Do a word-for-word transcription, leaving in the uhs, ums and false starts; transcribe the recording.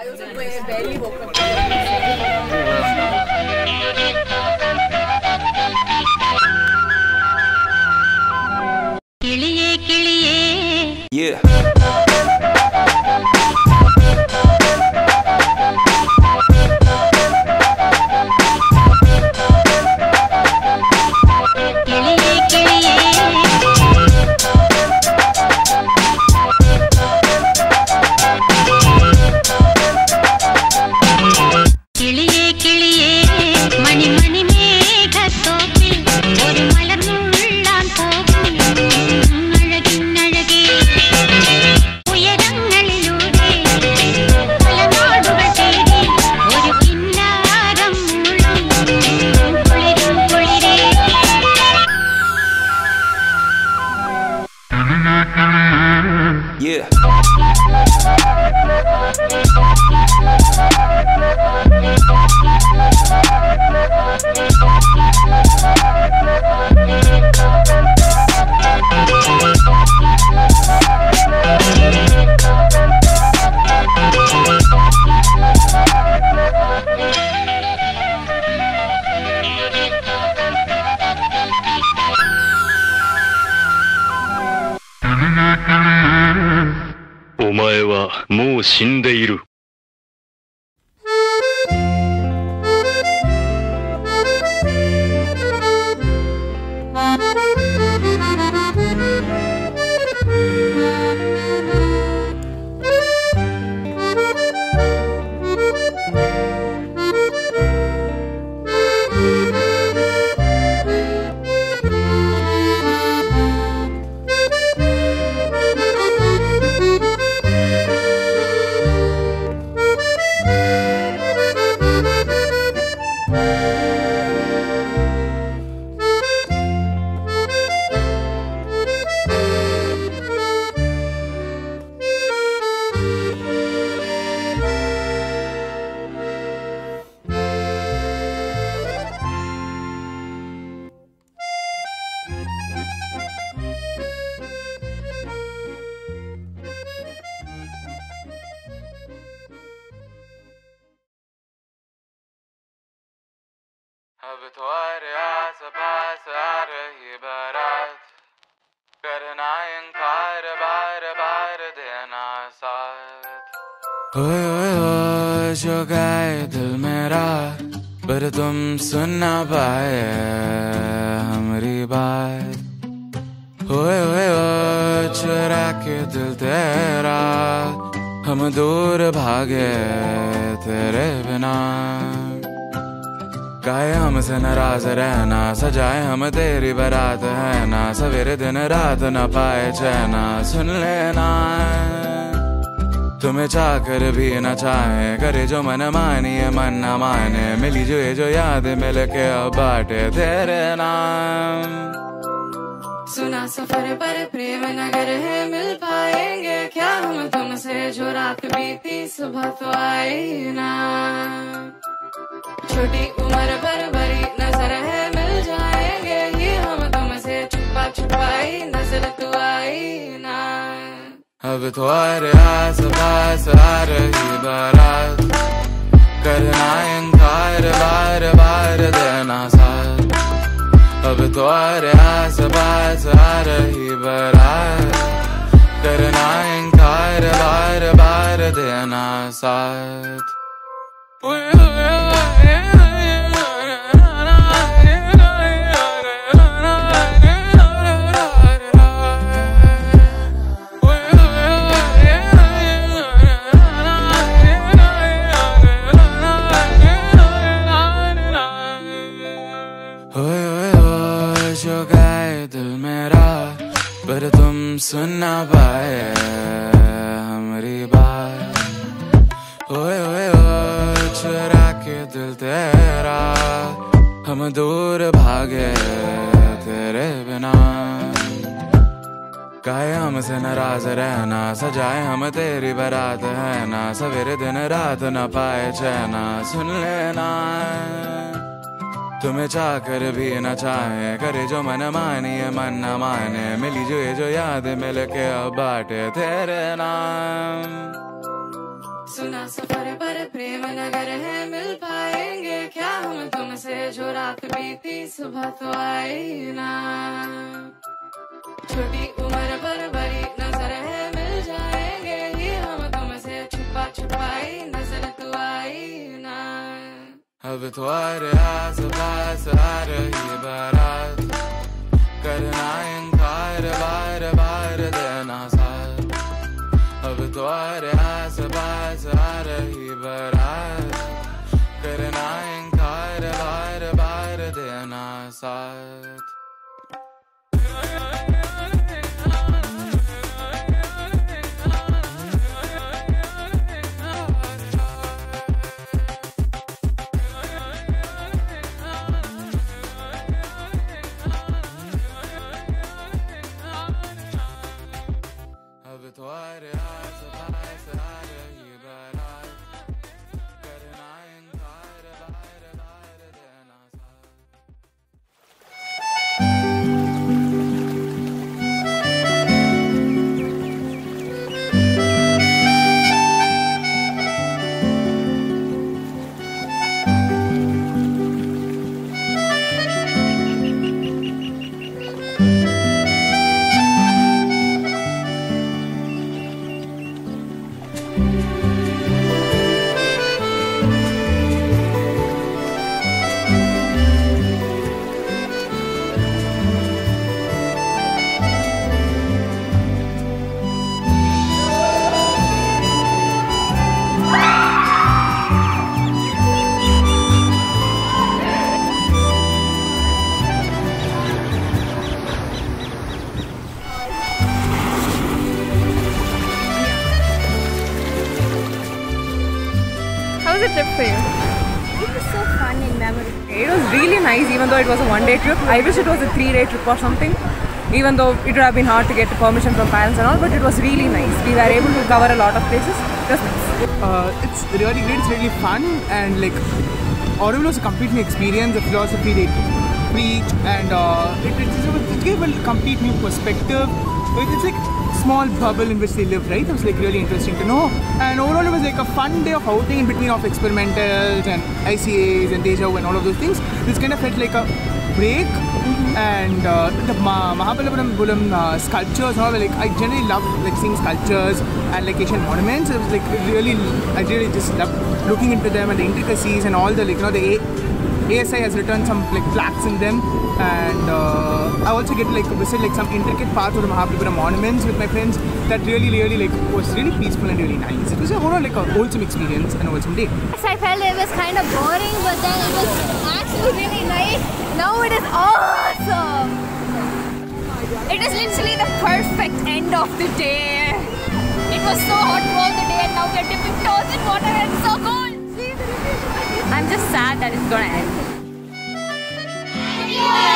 I also barely woke up. किलिये किलिये Yeah. Yeah. お前はもう死んでいる。 अब तुम्हारे आस पास आ रही बारात, करना इनकार बार बार देना साथ। ओए ओए ओए जो गाए दिल मेरा, पर तुम सुन ना पाए हमारी बात। ओए ओए ओए चुरा के दिल तेरा, हम दूर भागे तेरे बिना। काहे हमसे नाराज रहना, सजाए हम तेरी बारात है ना। सवेरे दिन रात न पाए चैना, सुन लेना तुम्हें चाहकर भी न चाहे। करे जो मन मानिए मन न माने, मिली जो ये जो याद मिल के अब बाटे तेरे नाम। सुना सफर पर प्रेम नगर है, मिल पाएंगे क्या हम तुमसे। जो रात बीती सुबह तो आई ना। छोटी उम्र पर बड़ी नजर है, मिल जाएंगे ये हम तुमसे। छुपा छुपाई नजर तू आई ना। अब तुम्हारे आस पास आ रही बारात, करना इनकार बार बार देना साथ। अब तुम्हारे आस पास आ रही बारात, करना इनकार बार बार देना साथ। जो गाए दिल मेरा, पर तुम सुन ना पाए हमारी बात। ओए ओए ओए चुरा के दिल तेरा, हम दूर भागे तेरे बिना। काहे हमसे नाराज रहना, सजाए हम तेरी बारात है ना। सवेरे दिन रात न पाए चैना, सुन लेना तुम्हें चाहकर भी न चाहे। करे जो मन मानिए मन न माने, मिली जो ये जो याद मिल के अब बाटे तेरे नाम। सुना सफर पर प्रेम नगर है, मिल पाएंगे क्या हम तुमसे, जो रात बीती सुबह तो आई ना। छोटी उम्र पर बड़ी नजर है, मिल जाएंगे ही हम तुमसे, छुपा छुपाई नजर तो आई ना। अब तुम्हारे आस पास आ रही बारात, करना इनकार बार बार देना साथ। अब तुम्हारे आस पास आ रही बारात, करना इनकार बार बार देना साथ। तुम्हारे आस पास आ रही बारात, करना इनकार बार बार देना साथ। How was the trip for you? It was so fun and memorable. It was really nice, even though it was a one-day trip. I wish it was a three-day trip or something. Even though it would have been hard to get permission from parents and all, but it was really nice. We were able to cover a lot of places. It was nice. Uh, it's really great. It's really fun, and like Auroville was a complete new experience. The philosophy they preach, and uh, it, it, it gave a complete new perspective. It, it's like small bubble in which they live, right? It was like really interesting to know. And overall, it was like a fun day of outing in between of experimentals and I C As and deja vu and all of those things. This kind of felt like a break. Mm-hmm. And uh, the Ma Mahabalipuram uh, sculptures and all, like I generally love like seeing sculptures and like Asian monuments. It was like really, I really just love looking into them and the intricacies and all the like, you know, the A S I has written some like plaques in them, and uh, I also get to like visit like some intricate parts of the Mahabalipuram monuments with my friends. That really, really like was really peaceful and really nice. It was a overall like a wholesome experience and a wholesome day. Yes, I felt it was kind of boring, but then it was actually really nice. Now it is awesome. It is literally the perfect end of the day. It was so hot throughout the day, and now we are dipping toes in water and it's so cold. I'm just sad that it's gonna end.